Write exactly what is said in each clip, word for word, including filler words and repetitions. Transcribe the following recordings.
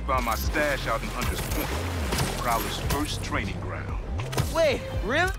found my stash out in Hunter's Point, Prowler's first training ground. Wait, really?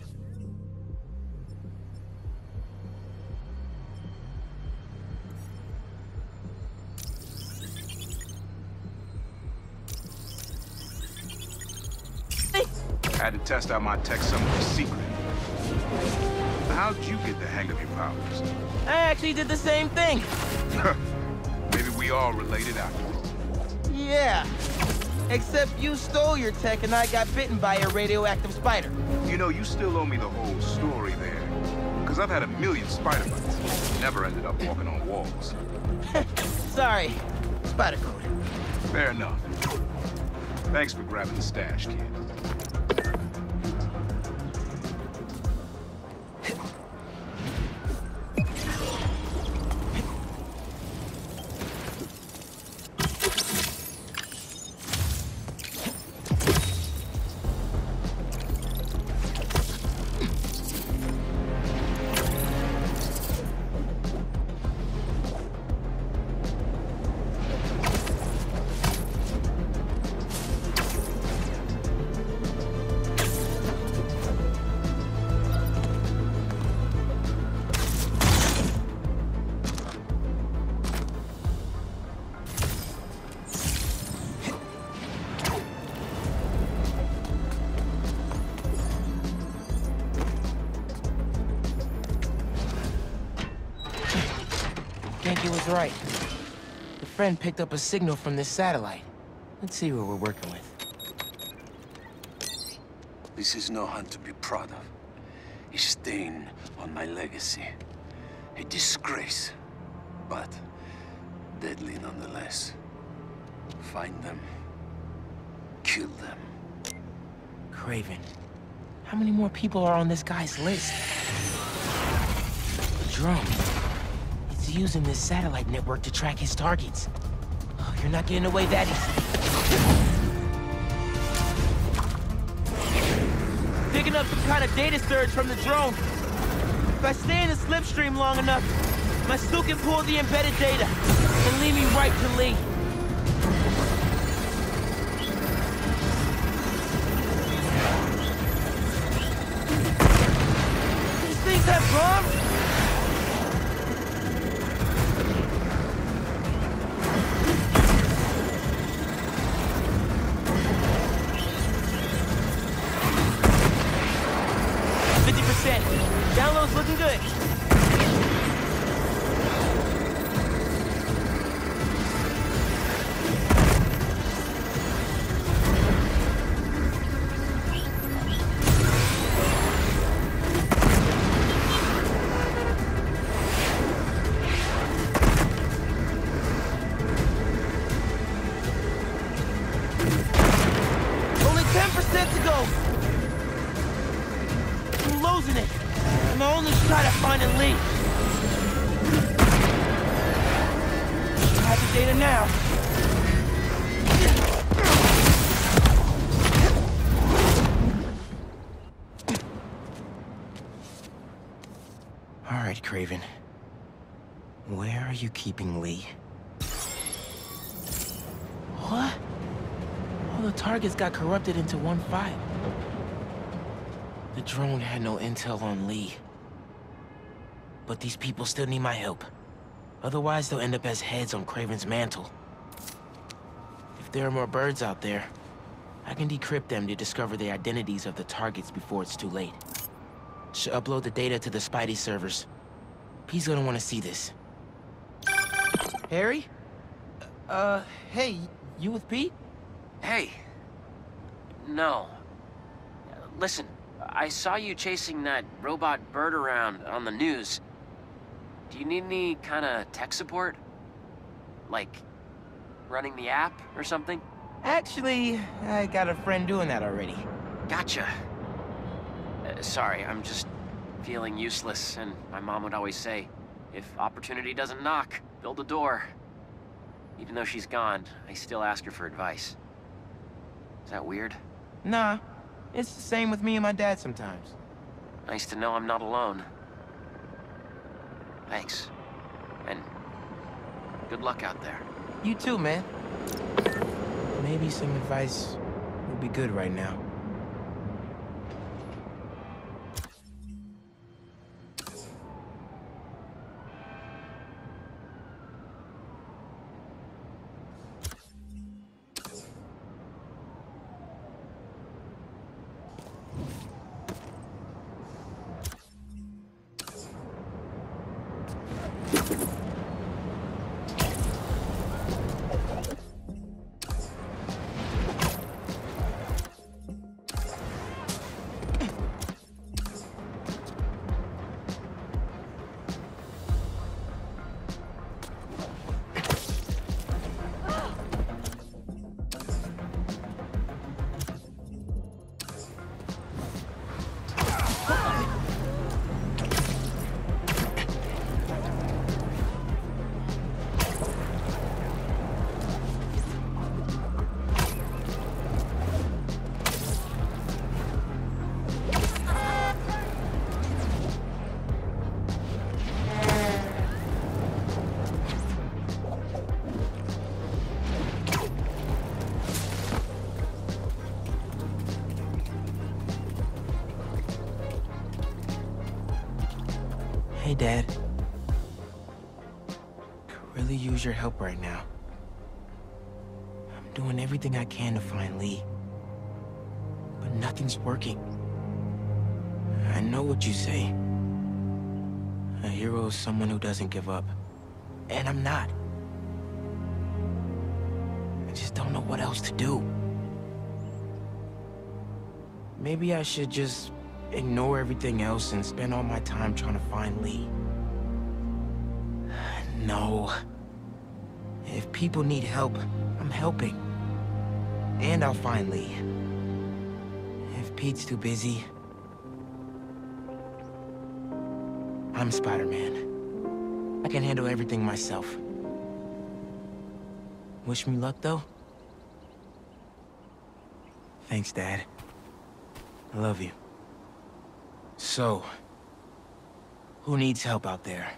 Had to test out my tech somewhere secret. How'd you get the hang of your powers? I actually did the same thing. Maybe we all related after all. Yeah. Except you stole your tech and I got bitten by a radioactive spider. You know, you still owe me the whole story there. Because I've had a million spider bites. Never ended up walking on walls. Sorry. Spider code. Fair enough. Thanks for grabbing the stash, kid. Genki was right. The friend picked up a signal from this satellite. Let's see what we're working with. This is no hunt to be proud of. A stain on my legacy. A disgrace, but deadly nonetheless. Find them. Kill them. Kraven. How many more people are on this guy's list? The drone. He's using this satellite network to track his targets. Oh, you're not getting away that easy. Picking up some kind of data surge from the drone. If I stay in the slipstream long enough, my suit can pull the embedded data and lead me right to Lee. These things have bombs? Download's looking good. Only ten percent to go. I'm losing it. I'm only trying to find a lead. I have the data now. All right, Kraven. Where are you keeping Lee? What? All the targets got corrupted into one file. The drone had no intel on Lee. But these people still need my help. Otherwise, they'll end up as heads on Kraven's mantle. If there are more birds out there, I can decrypt them to discover the identities of the targets before it's too late. Should upload the data to the Spidey servers. Pete's gonna want to see this. Harry? Uh, hey, you with Pete? Hey. No. Listen, I saw you chasing that robot bird around on the news. Do you need any kind of tech support? Like, running the app or something? Actually, I got a friend doing that already. Gotcha. Uh, sorry, I'm just feeling useless, and my mom would always say, if opportunity doesn't knock, build a door. Even though she's gone, I still ask her for advice. Is that weird? Nah, it's the same with me and my dad sometimes. Nice to know I'm not alone. Thanks. And good luck out there. You too, man. maybe some advice would be good right now. Hey, Dad. Could really use your help right now. I'm doing everything I can to find Lee. But nothing's working. I know what you say. A hero is someone who doesn't give up. And I'm not. I just don't know what else to do. Maybe I should just ignore everything else and spend all my time trying to find Lee. No. If people need help, I'm helping. And I'll find Lee. If Pete's too busy, I'm Spider-Man. I can handle everything myself. Wish me luck, though? Thanks, Dad. I love you. So, who needs help out there?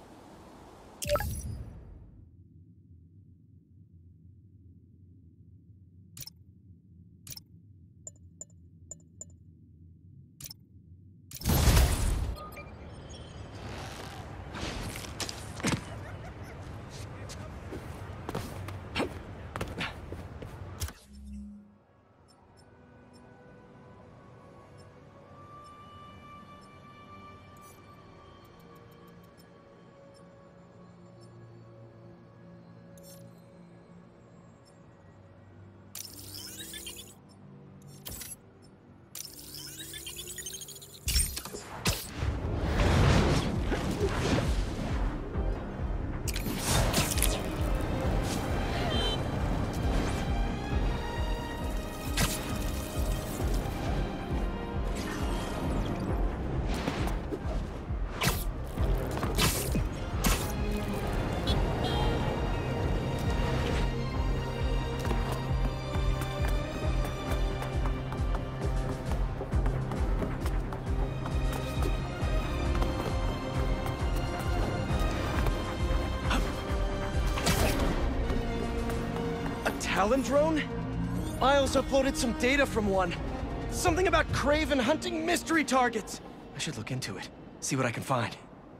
Talon drone? Miles uploaded some data from one. Something about Kraven hunting mystery targets. I should look into it, see what I can find.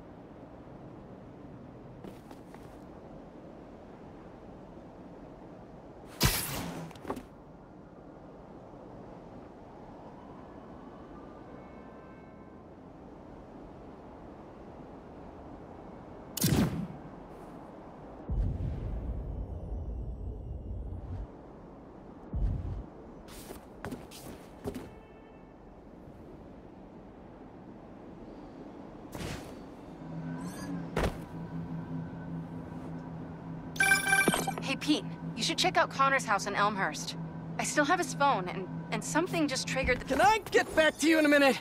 Hey, Pete, you should check out Connor's house in Elmhurst. I still have his phone, and, and something just triggered the- Can I get back to you in a minute?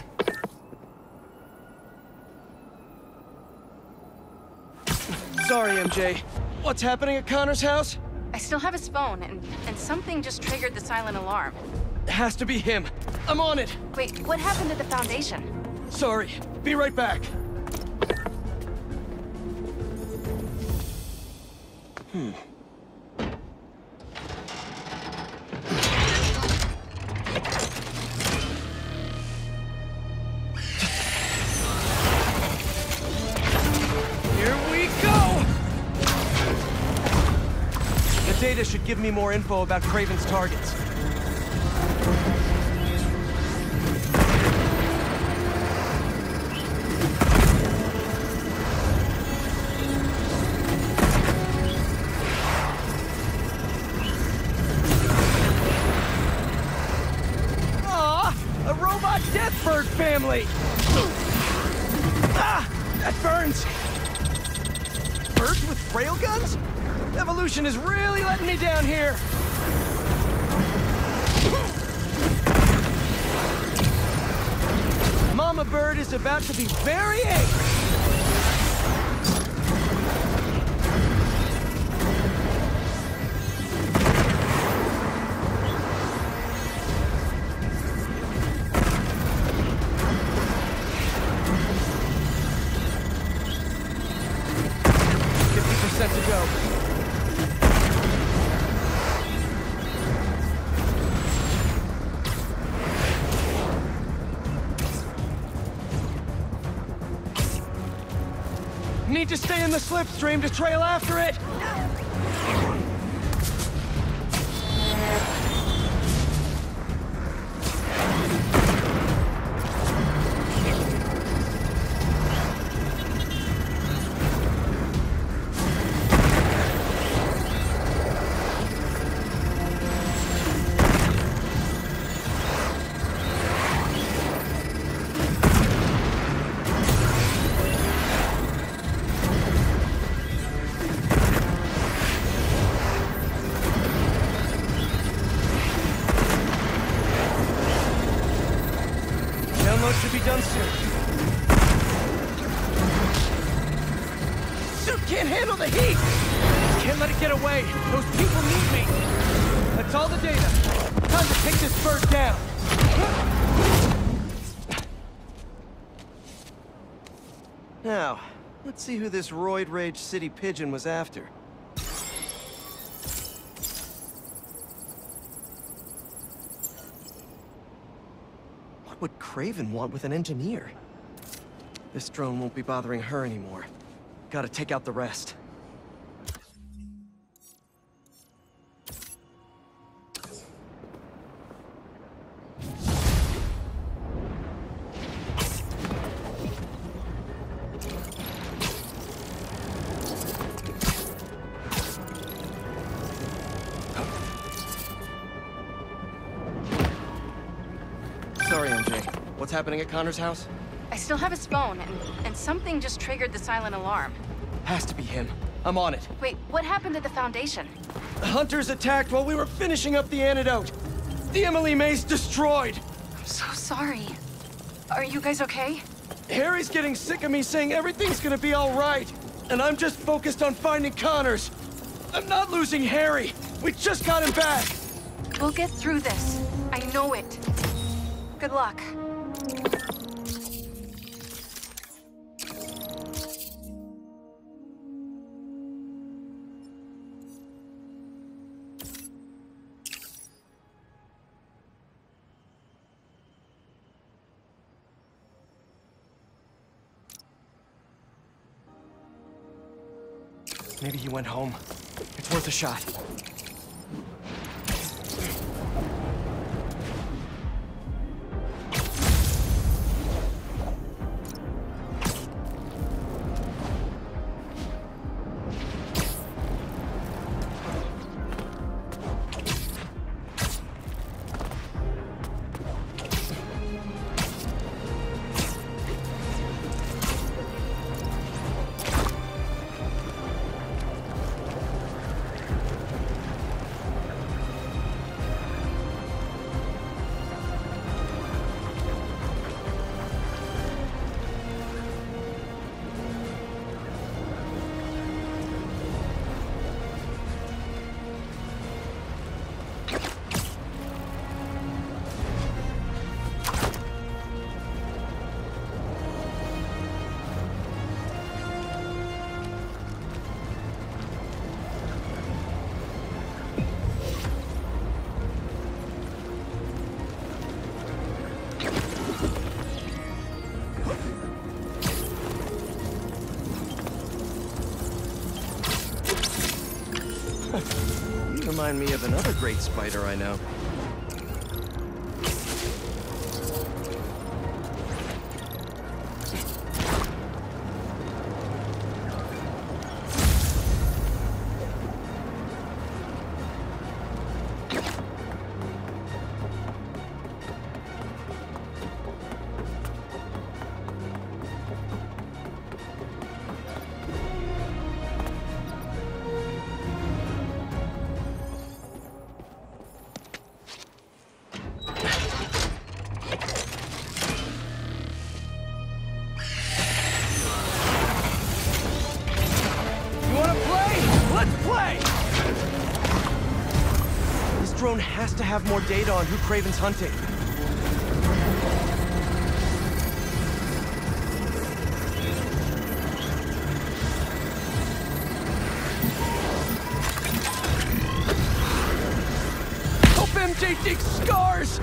Sorry, M J. What's happening at Connor's house? I still have his phone, and, and something just triggered the silent alarm. It has to be him. I'm on it. Wait, what happened at the Foundation? Sorry. Be right back. Hmm. data should give me more info about Kraven's targets. Deathbird family! Ah! That burns! Birds with railguns? Evolution is really letting me down here! Mama Bird is about to be very angry! Set to go. Need to stay in the slipstream to trail after it. Should be done soon. Suit can't handle the heat! Can't let it get away. Those people need me. That's all the data. Time to take this bird down. Now, let's see who this roid rage city pigeon was after. What would Kraven want with an engineer? This drone won't be bothering her anymore. Gotta take out the rest. Sorry, M J. What's happening at Connor's house? I still have his phone, and, and something just triggered the silent alarm. Has to be him. I'm on it. Wait, what happened at the Foundation? The Hunters attacked while we were finishing up the antidote. The Emily May's destroyed. I'm so sorry. Are you guys okay? Harry's getting sick of me saying everything's gonna be all right. And I'm just focused on finding Connors. I'm not losing Harry. We just got him back. We'll get through this. I know it. Good luck. Maybe he went home. It's worth a shot. remind me of another great spider I know. Drone has to have more data on who Kraven's hunting. Help M J dig scars!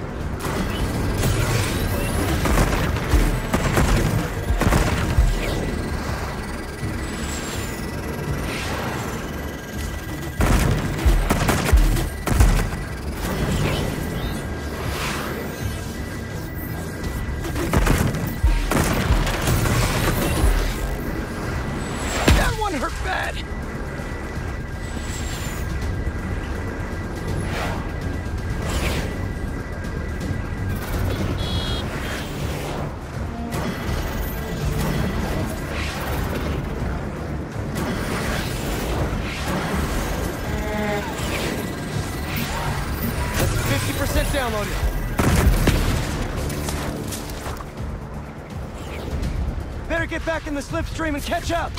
Downloaded. Better get back in the slipstream and catch up.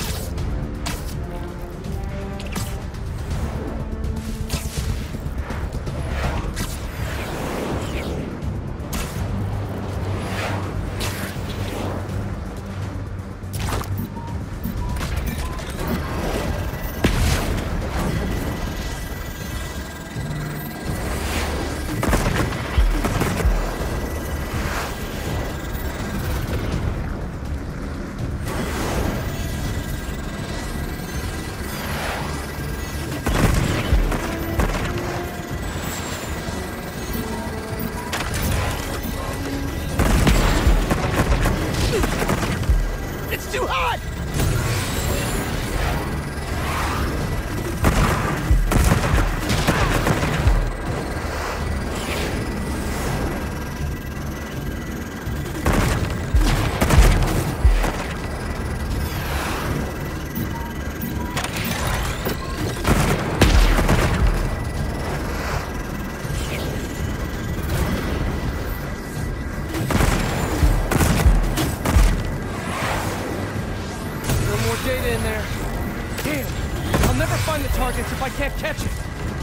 Data in there. Damn, I'll never find the targets if I can't catch it.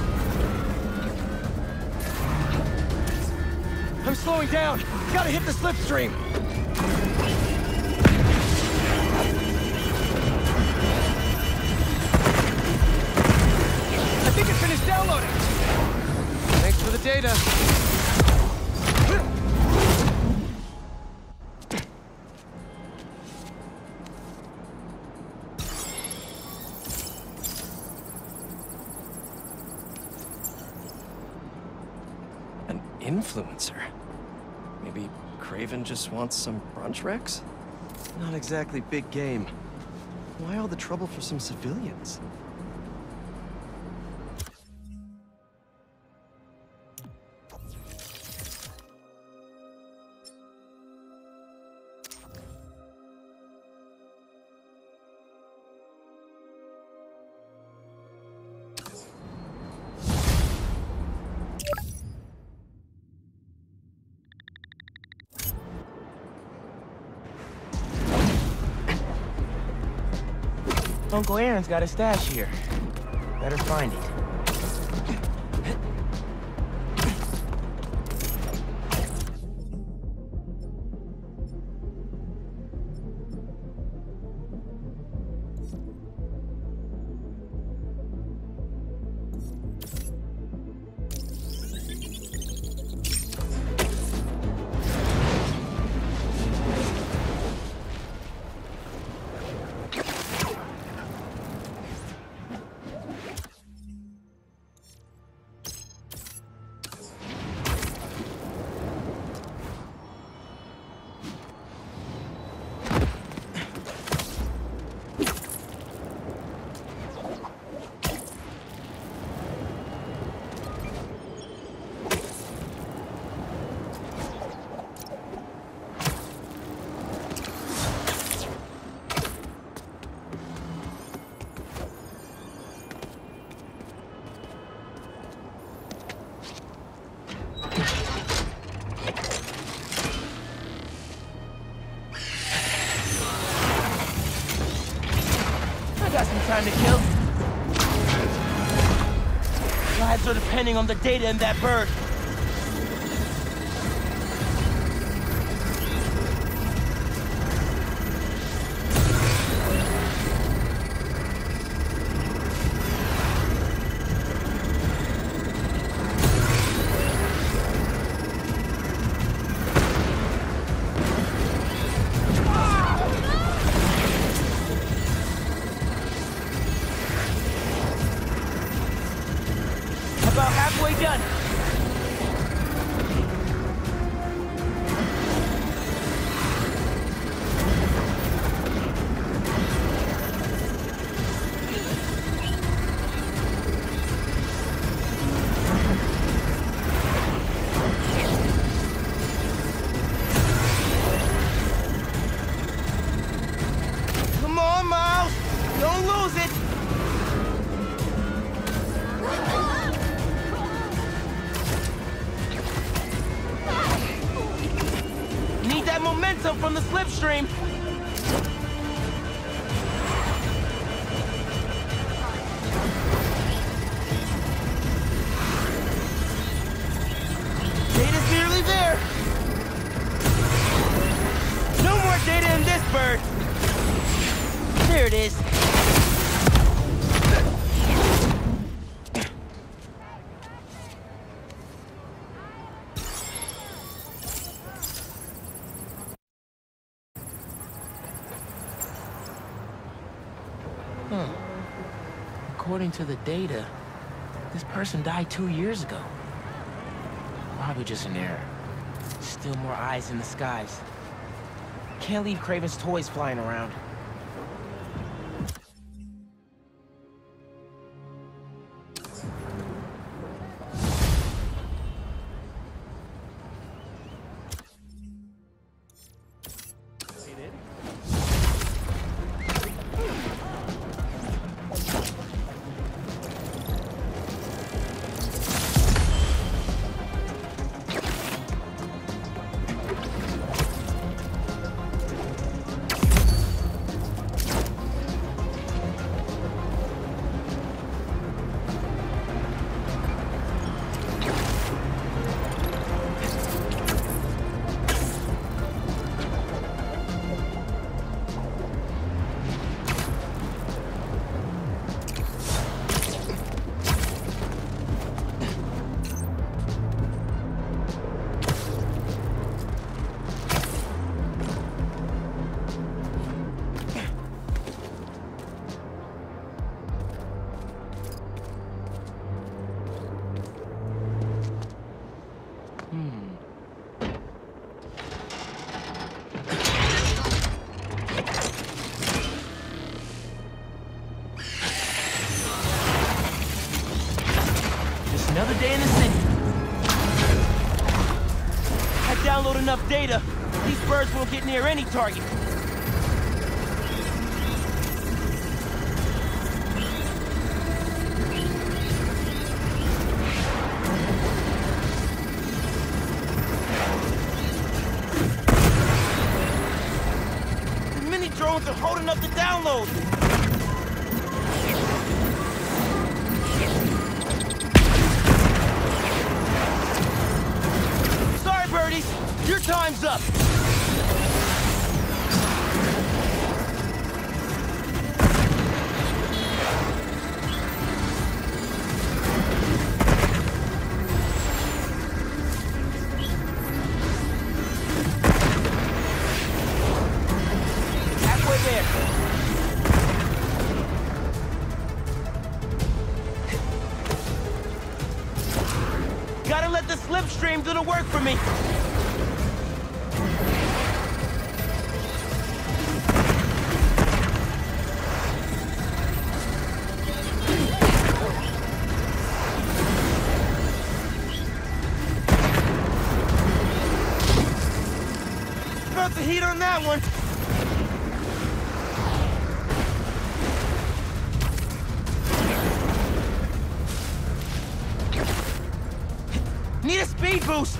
I'm slowing down. Gotta hit the slipstream. I think it finished downloading. Thanks for the data. Influencer. Maybe Kraven just wants some brunch wrecks? Not exactly big game. Why all the trouble for some civilians? Uncle Aaron's got a stash here. Better find it. depending on the data in that bird. About halfway done. Come on, Miles. Don't lose it. Need that momentum from the slipstream. Data's nearly there. No more data in this bird. There it is. Huh. According to the data, this person died two years ago. Probably just an error. Still more eyes in the skies. Can't leave Kraven's toys flying around. Another day in the city. I download enough data, these birds won't get near any target. The mini drones are holding up the download. Birdies, your time's up. Halfway there. Gotta let the slipstream do the work for me. Felt the heat on that one. Need a speed boost!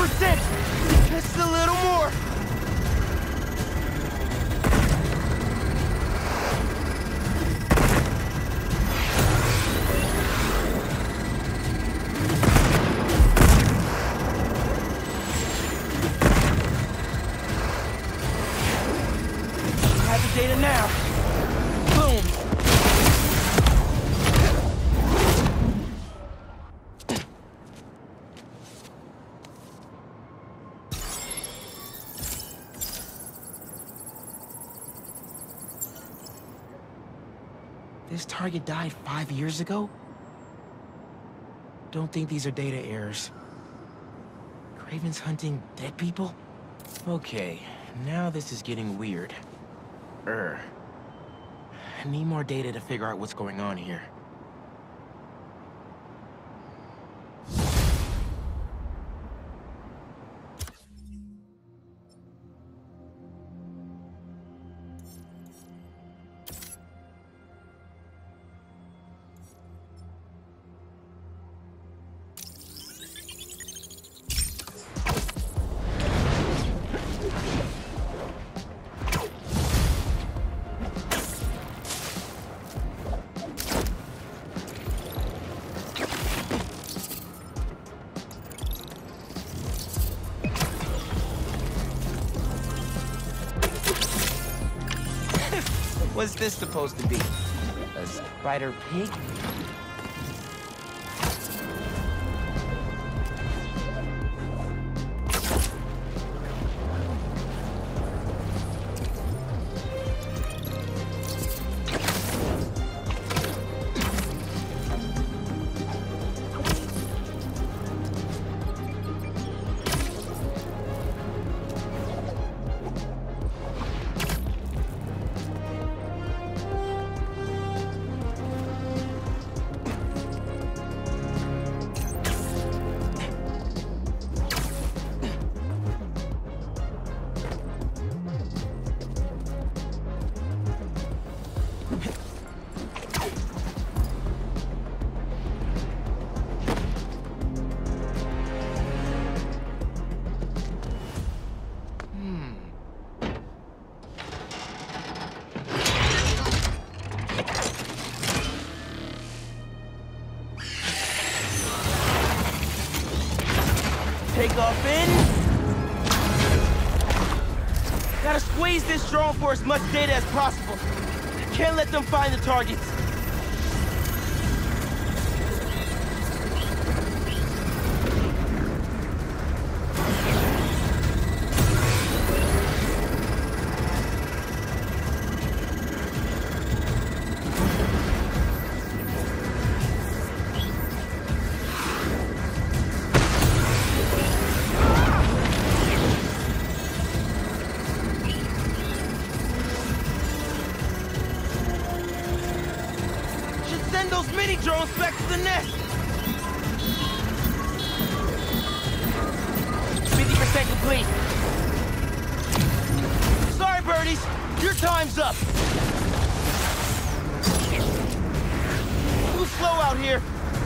percent! Just a little more! Have the data now. Boom! This target died five years ago? Don't think these are data errors. Kraven's hunting dead people? Okay, now this is getting weird. Er. I need more data to figure out what's going on here. What's this supposed to be? A spider pig? Take off in. Gotta squeeze this drone for as much data as possible. Can't let them find the targets. Send those mini drones back to the nest! fifty percent complete. Sorry, birdies. Your time's up. Too slow out here.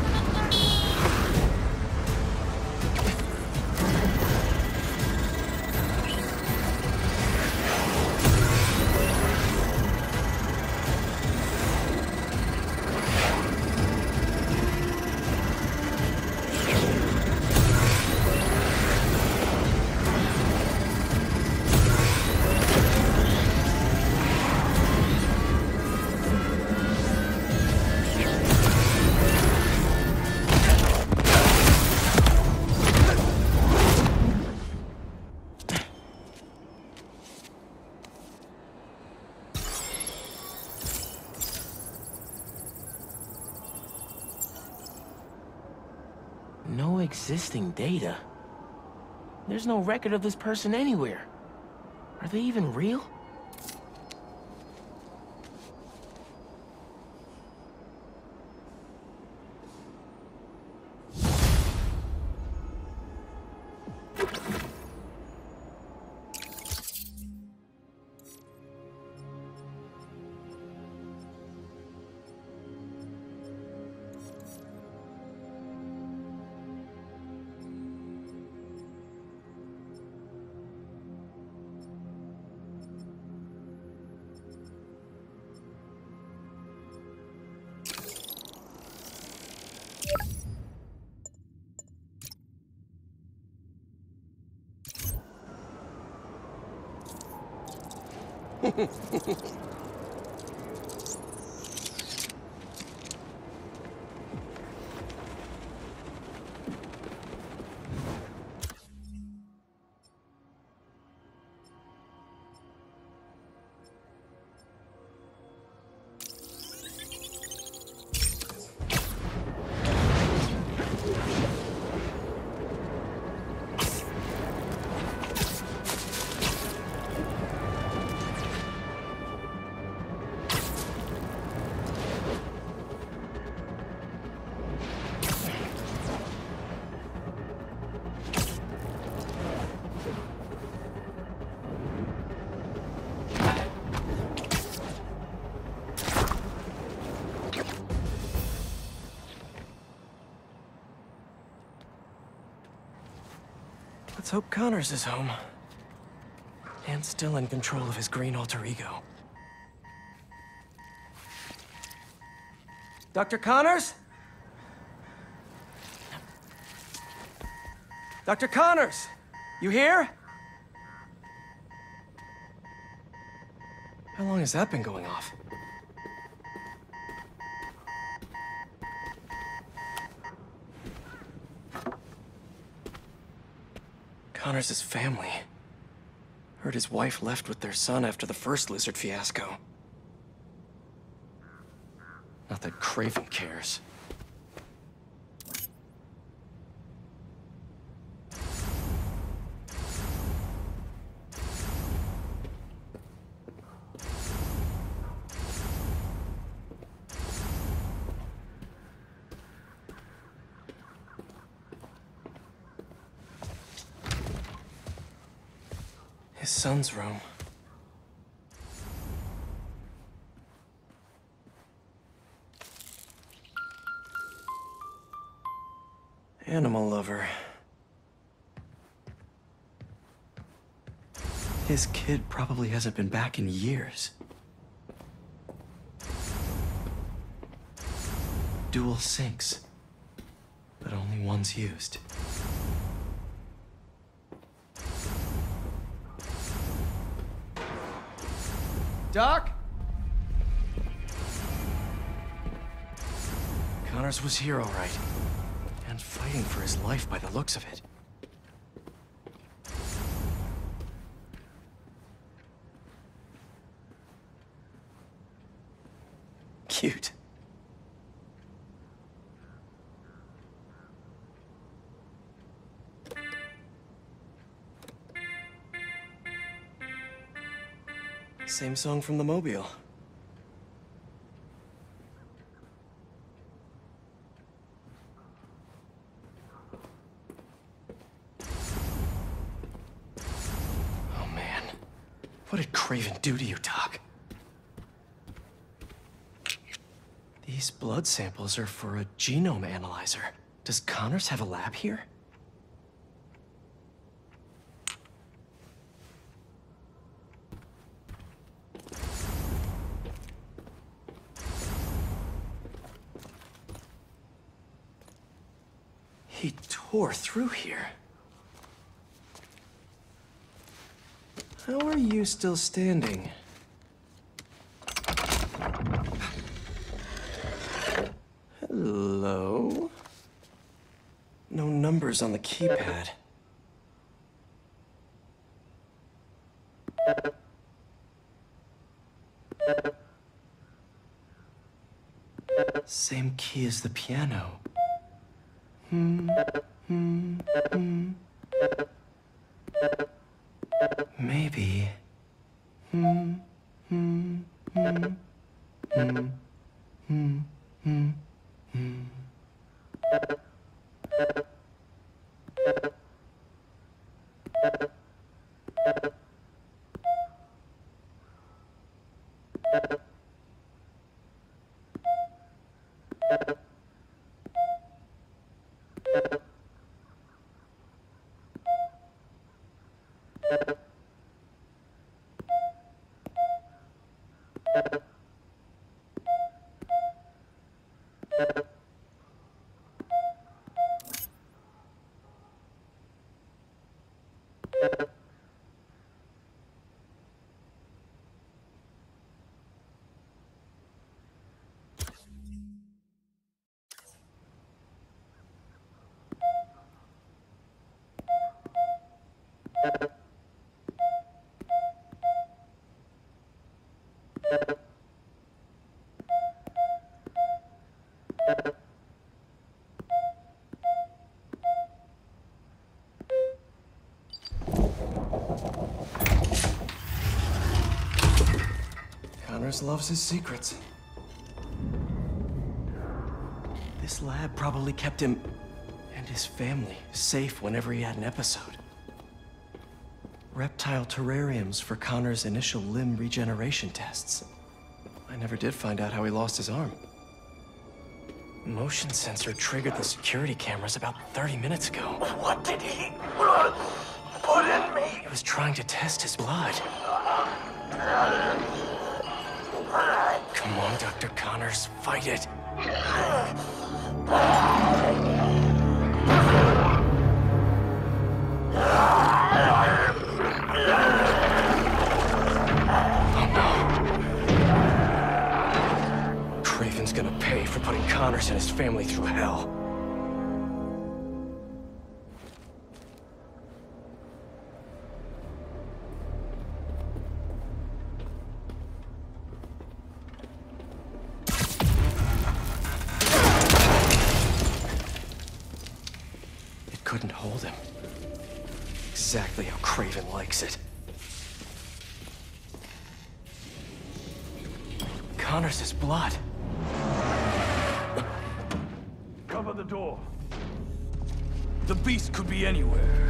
No existing data. There's no record of this person anywhere. Are they even real? Let's hope Connors is home. And still in control of his green alter ego. Doctor Connors? Doctor Connors! You here? How long has that been going off? Connors' family. Heard his wife left with their son after the first lizard fiasco. Not that Kraven cares. His son's room. Animal lover. His kid probably hasn't been back in years. Dual sinks, but only one's used. Doc? Connors was here, all right. And fighting for his life by the looks of it. Cute. Same song from the Mobile. Oh man, what did Kraven do to you, Doc? These blood samples are for a genome analyzer. Does Connors have a lab here? He tore through here. How are you still standing? Hello? No numbers on the keypad. Same key as the piano. Hmm, hmm, hmm. Maybe. Hmm, hmm, hmm, hmm, hmm, hmm, hmm. Connors loves his secrets. This lab probably kept him and his family safe whenever he had an episode. Reptile terrariums for Connor's initial limb regeneration tests. I never did find out how he lost his arm. Motion sensor triggered the security cameras about thirty minutes ago. What did he put in me? He was trying to test his blood. Come on, Doctor Connors, fight it. Oh no. Kraven's gonna pay for putting Connors and his family through hell. Couldn't hold him. Exactly how Kraven likes it. Connors' blood. Cover the door. The beast could be anywhere.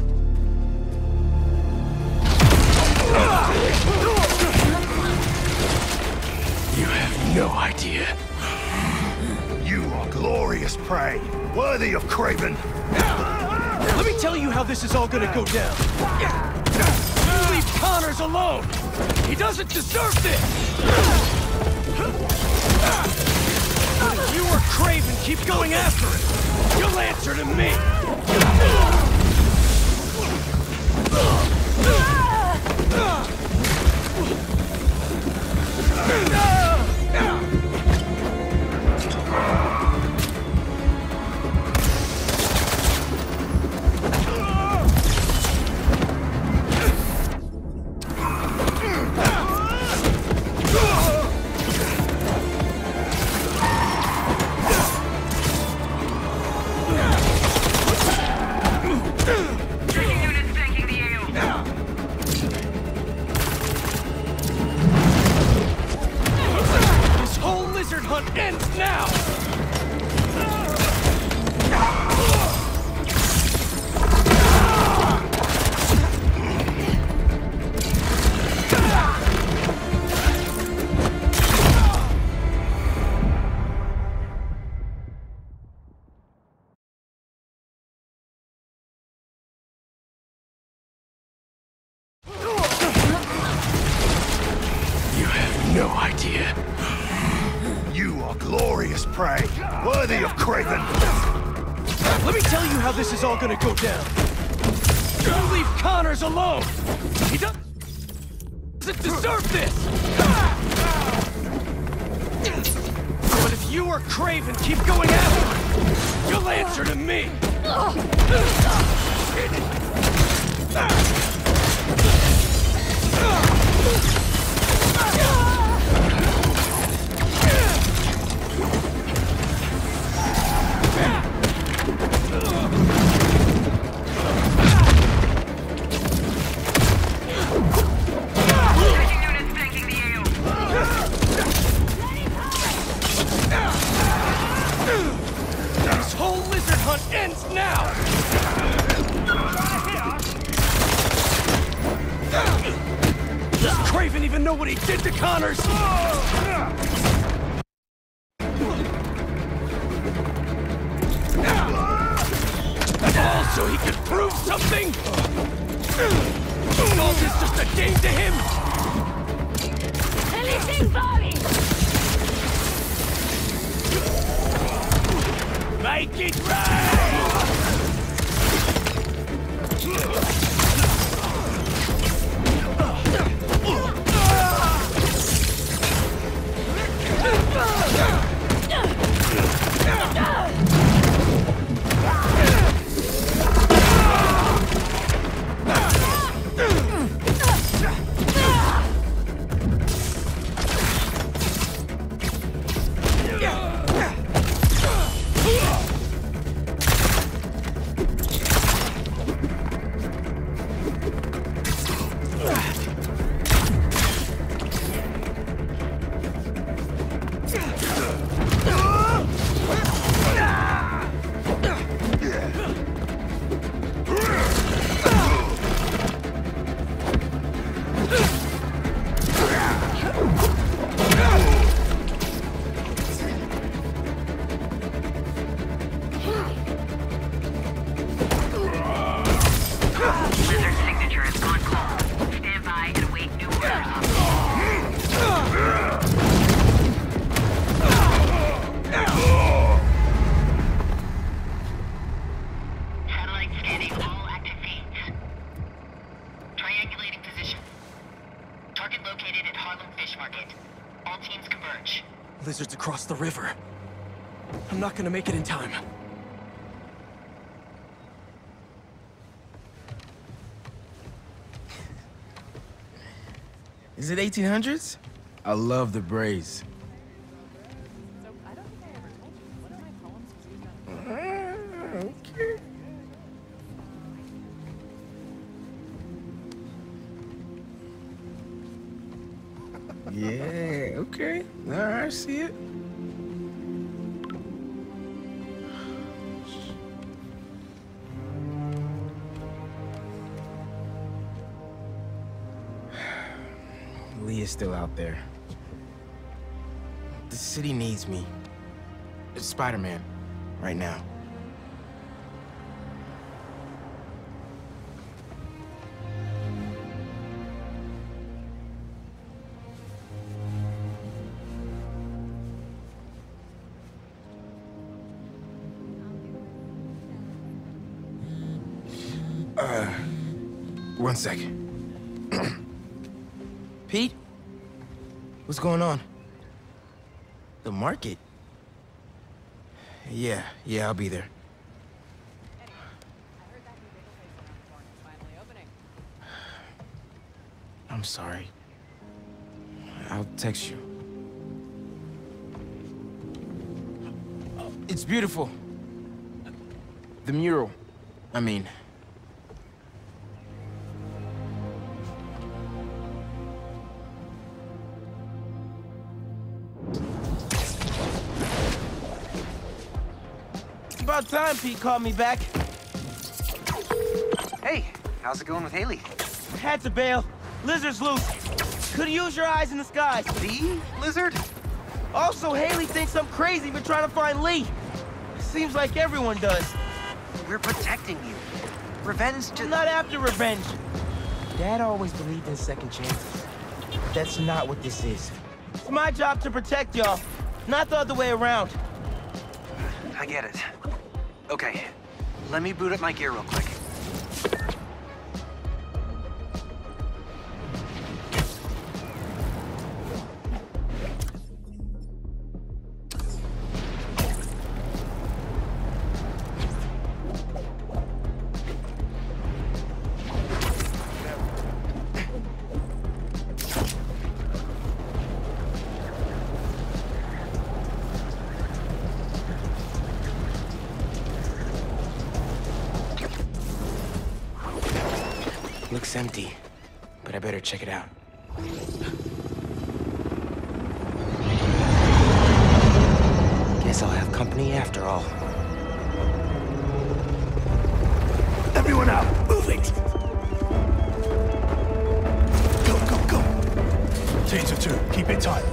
You have no idea. You are glorious prey, worthy of Kraven. Let me tell you how this is all gonna go down. You leave Connors alone. He doesn't deserve this. But if you or Kraven keep going after him, you'll answer to me. No idea. You are glorious prey, worthy of Kraven. Let me tell you how this is all gonna go down. You leave Connors alone. He doesn't deserve this. But if you or Kraven keep going after him, you'll answer to me. This whole lizard hunt ends now! Does Kraven even know what he did to Connors? Also, he could prove something? All this just a game to him? Anything falling! Make it right! target. All teams converge. Lizards across the river. I'm not gonna make it in time. Is it eighteen hundreds? I love the braids. So, I don't think I ever told you. One of my poems was used on... Okay. Yeah, okay. All right, I see it. Lee is still out there. The city needs me. It's Spider-Man, right now. Uh, one second. Pete? What's going on? The market? Yeah, yeah, I'll be there. Anyway, I heard that new bagel place around the corner is finally opening. I'm sorry. I'll text you. It's beautiful. The mural, I mean. About time Pete called me back. Hey, how's it going with Haley? Had to bail. Lizard's loose. Could use your eyes in the sky. The lizard? Also, Haley thinks I'm crazy for trying to find Lee. Seems like everyone does. We're protecting you. Revenge just... I'm not after revenge. Dad always believed in second chances. That's not what this is. It's my job to protect y'all, not the other way around. I get it. Okay, let me boot up my gear real quick. Looks empty, but I better check it out. Guess I'll have company after all. Everyone out! Move it! Go, go, go! Teams of two, keep it tight.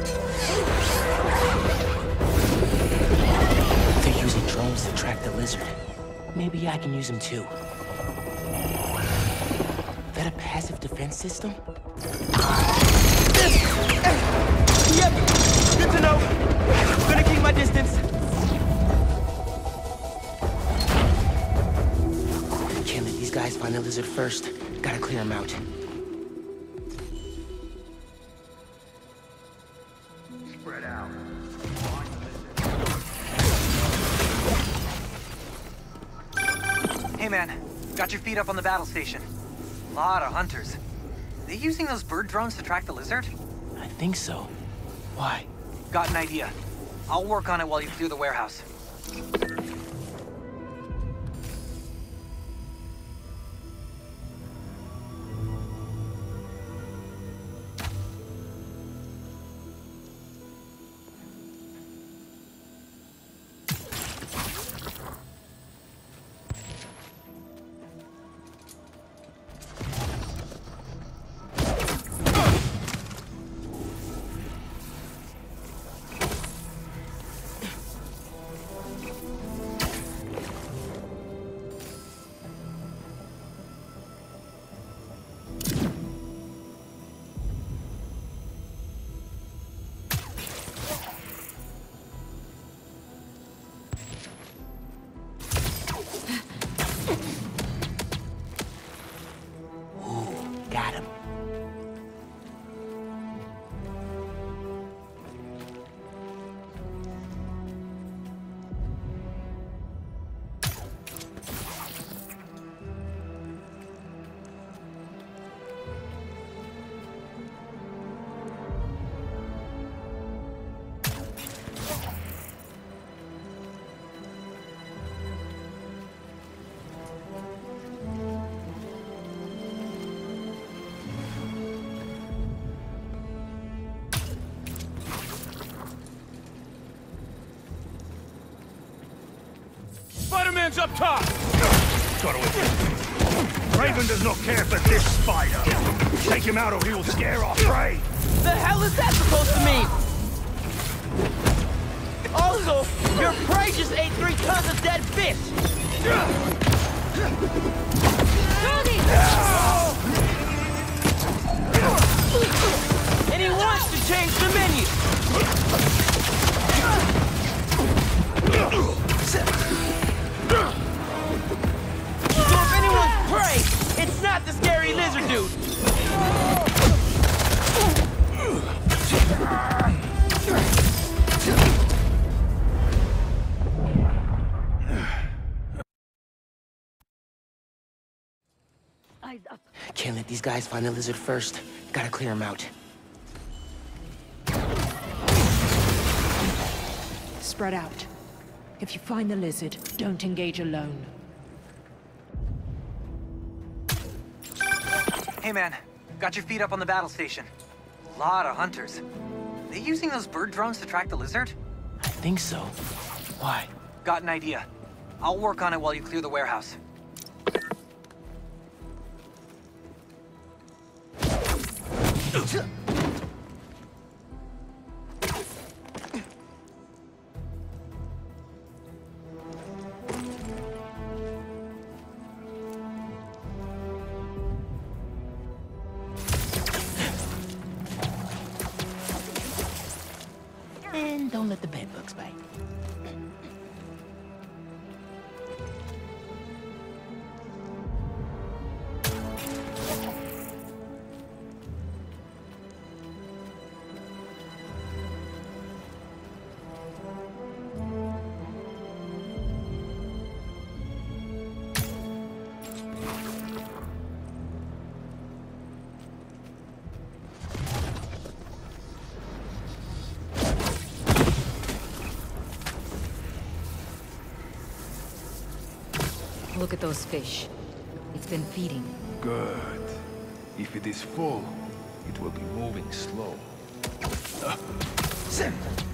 They're using drones to track the lizard. Maybe I can use them too. Is that a passive defense system? Yep, good to know. Gonna keep my distance. Can't let these guys find the lizard first. Gotta clear them out. Spread out. Hey man, got your feet up on the battle station. Lot of hunters. They using those bird drones to track the lizard? I think so. Why? Got an idea. I'll work on it while you clear the warehouse. Hands up top! Got to Raven does not care for this spider. Take him out or he will scare our prey. The hell is that supposed to mean? Also, your prey just ate three tons of dead fish. And he wants to change the menu. So if anyone's prey, it's not the scary lizard dude. Can't let these guys find the lizard first. Gotta clear him out. Spread out. If you find the lizard, don't engage alone. Hey man, got your feet up on the battle station. Lot of hunters. They using those bird drones to track the lizard? I think so. Why? Got an idea. I'll work on it while you clear the warehouse. And don't let the bed bugs bite. Look at those fish. It's been feeding. Good. If it is full, it will be moving slow. Uh, Sim!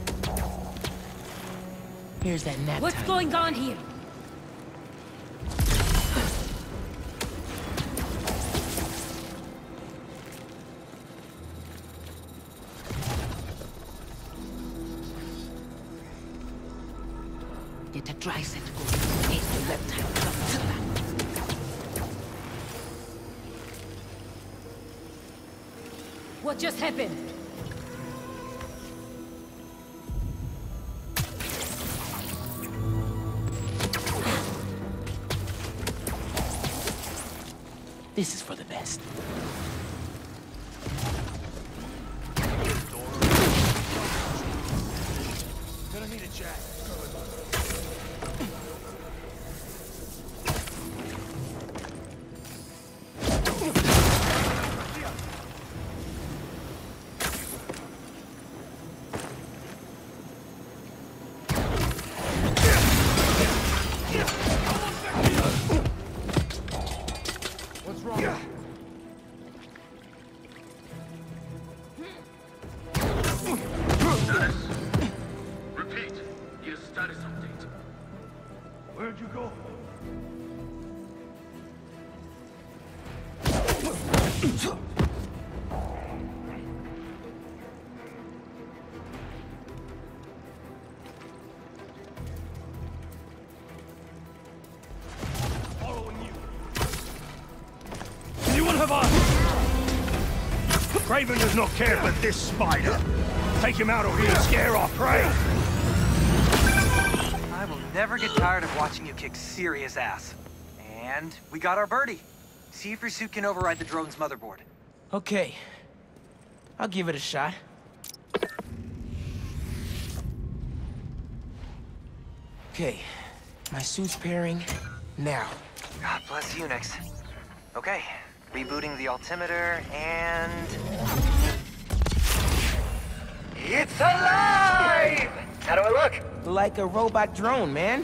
Here's that nap What's time. going on here? Get a dry set to go. It's the reptile. What just happened? This is for the best. Gonna need a jack. Where'd you go? Following you. Anyone have eyes? Raven does not care for this spider. Take him out or he'll scare our prey. I will never get tired of watching you kick serious ass. And we got our birdie. See if your suit can override the drone's motherboard. Okay. I'll give it a shot. Okay. My suit's pairing now. God bless Unix. Okay. Rebooting the altimeter and... It's alive! How do I look? Like a robot drone, man.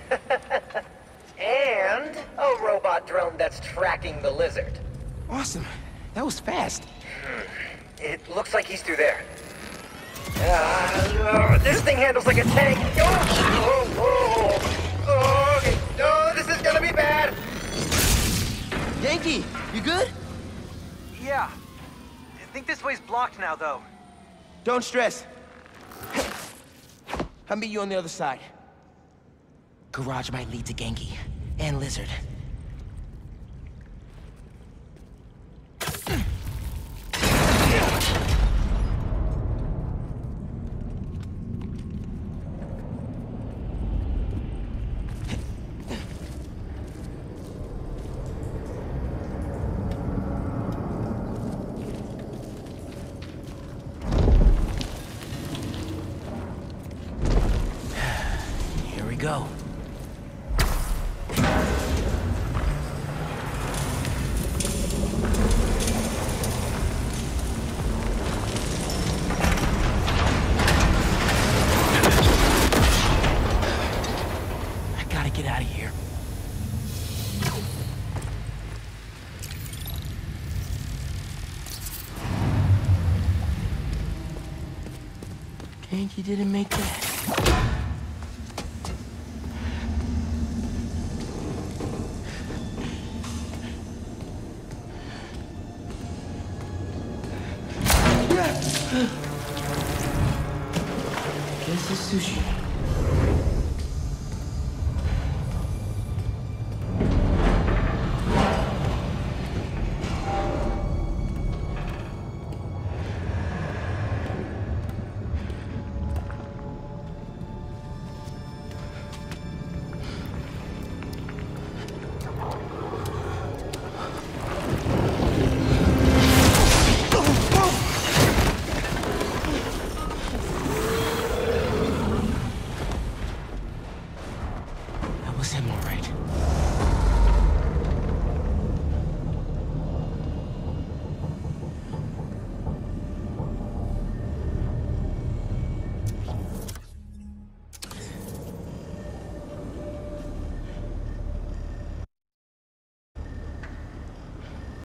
And a robot drone that's tracking the lizard. Awesome. That was fast. It looks like he's through there. Uh, uh, this thing handles like a tank. Oh, oh, oh, oh, okay. No, Genki, you good? Yeah. I think this way's blocked now, though. Don't stress. I'll meet you on the other side. Garage might lead to Genki and Lizard. Go. I gotta get out of here. Genki didn't make that. Guess it's sushi.